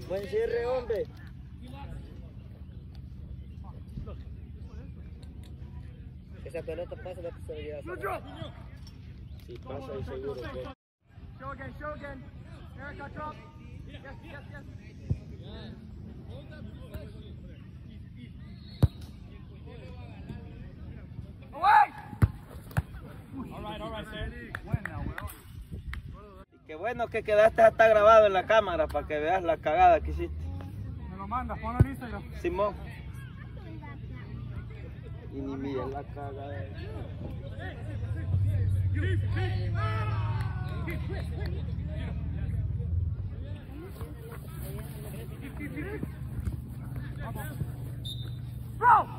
Buen cierre, hombre. Esa pelota pasa la posibilidad. Si pasa y seguro. Show again. Erica, drop. Yes. Away! All right, Sandy. Buena, weón. Qué bueno que quedaste hasta grabado en la cámara para que veas la cagada que hiciste. Me lo mandas, ponlo en Instagram. Simón. Y ni mira la cagada. Bro!